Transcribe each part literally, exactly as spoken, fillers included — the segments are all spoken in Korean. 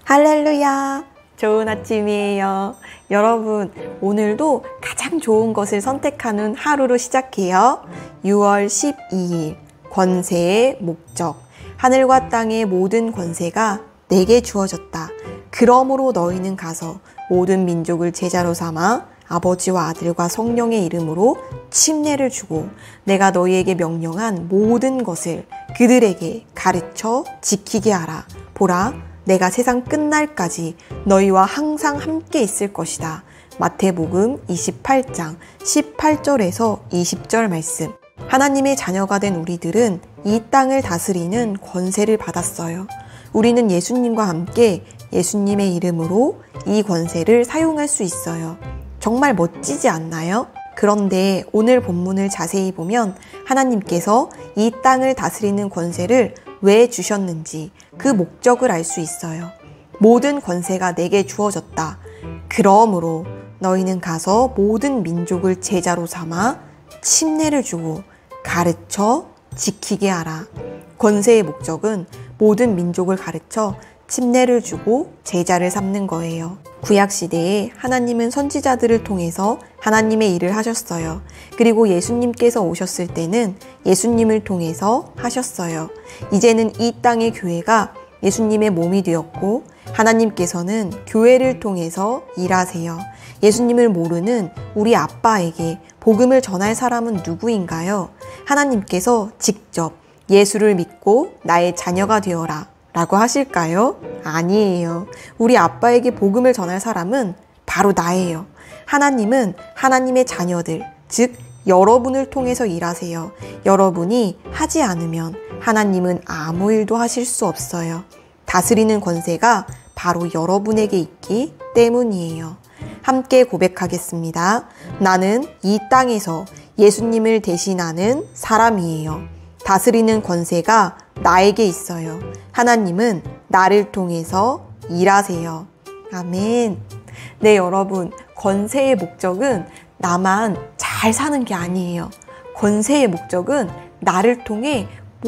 할렐루야! 좋은 아침이에요. 여러분, 오늘도 가장 좋은 것을 선택하는 하루로 시작해요. 유월 십이일, 권세의 목적. 하늘과 땅의 모든 권세가 내게 주어졌다. 그러므로 너희는 가서 모든 민족을 제자로 삼아 아버지와 아들과 성령의 이름으로 침례를 주고 내가 너희에게 명령한 모든 것을 그들에게 가르쳐 지키게 하라. 보라, 내가 세상 끝날까지 너희와 항상 함께 있을 것이다. 마태복음 이십팔장 십팔절에서 이십절 말씀. 하나님의 자녀가 된 우리들은 이 땅을 다스리는 권세를 받았어요. 우리는 예수님과 함께 예수님의 이름으로 이 권세를 사용할 수 있어요. 정말 멋지지 않나요? 그런데 오늘 본문을 자세히 보면 하나님께서 이 땅을 다스리는 권세를 왜 주셨는지 그 목적을 알 수 있어요. 모든 권세가 내게 주어졌다. 그러므로 너희는 가서 모든 민족을 제자로 삼아 침례를 주고 가르쳐 지키게 하라. 권세의 목적은 모든 민족을 가르쳐 침례를 주고 제자를 삼는 거예요. 구약시대에 하나님은 선지자들을 통해서 하나님의 일을 하셨어요. 그리고 예수님께서 오셨을 때는 예수님을 통해서 하셨어요. 이제는 이 땅의 교회가 예수님의 몸이 되었고 하나님께서는 교회를 통해서 일하세요. 예수님을 모르는 우리 아빠에게 복음을 전할 사람은 누구인가요? 하나님께서 직접 예수를 믿고 나의 자녀가 되어라 라고 하실까요? 아니에요. 우리 아빠에게 복음을 전할 사람은 바로 나예요. 하나님은 하나님의 자녀들, 즉 여러분을 통해서 일하세요. 여러분이 하지 않으면 하나님은 아무 일도 하실 수 없어요. 다스리는 권세가 바로 여러분에게 있기 때문이에요. 함께 고백하겠습니다. 나는 이 땅에서 예수님을 대신하는 사람이에요. 다스리는 권세가 나에게 있어요. 하나님은 나를 통해서 일하세요. 아멘. 네, 여러분, 권세의 목적은 나만 잘 사는 게 아니에요. 권세의 목적은 나를 통해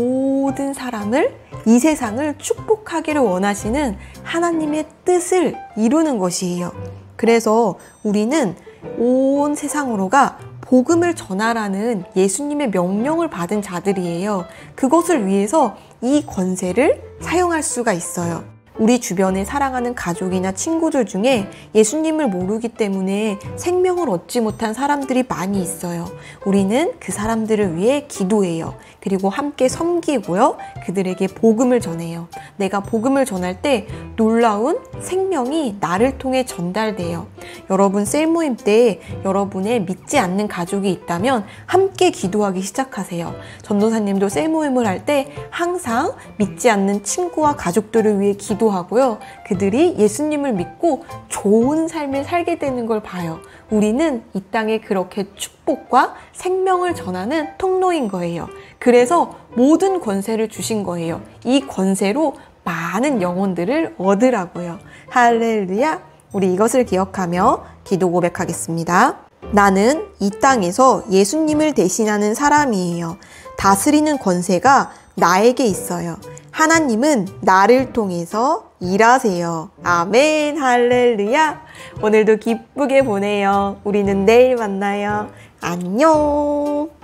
모든 사람을, 이 세상을 축복하기를 원하시는 하나님의 뜻을 이루는 것이에요. 그래서 우리는 온 세상으로가 복음을 전하라는 예수님의 명령을 받은 자들이에요. 그것을 위해서 이 권세를 사용할 수가 있어요. 우리 주변에 사랑하는 가족이나 친구들 중에 예수님을 모르기 때문에 생명을 얻지 못한 사람들이 많이 있어요. 우리는 그 사람들을 위해 기도해요. 그리고 함께 섬기고요. 그들에게 복음을 전해요. 내가 복음을 전할 때 놀라운 생명이 나를 통해 전달돼요. 여러분 셀모임 때 여러분의 믿지 않는 가족이 있다면 함께 기도하기 시작하세요. 전도사님도 셀모임을 할 때 항상 믿지 않는 친구와 가족들을 위해 기도하고요. 그들이 예수님을 믿고 좋은 삶을 살게 되는 걸 봐요. 우리는 이 땅에 그렇게 축복과 생명을 전하는 통로인 거예요. 그래서 모든 권세를 주신 거예요. 이 권세로 많은 영혼들을 얻으라고요. 할렐루야! 우리 이것을 기억하며 기도 고백하겠습니다. 나는 이 땅에서 예수님을 대신하는 사람이에요. 다스리는 권세가 나에게 있어요. 하나님은 나를 통해서 일하세요. 아멘, 할렐루야. 오늘도 기쁘게 보내요. 우리는 내일 만나요. 안녕.